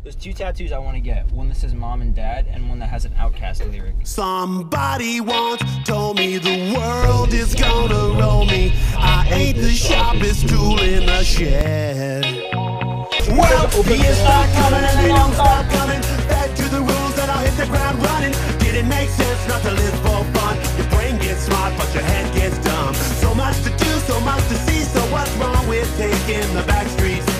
There's two tattoos I want to get. One that says mom and dad, and one that has an Outkast lyric. Somebody once told me the world is gonna roll me. I ain't the sharpest tool in the shed. Well, the years start coming and the long start coming. Back to the rules and I'll hit the ground running. Didn't make sense not to live for fun. Your brain gets smart, but your head gets dumb. So much to do, so much to see. So what's wrong with taking the back streets?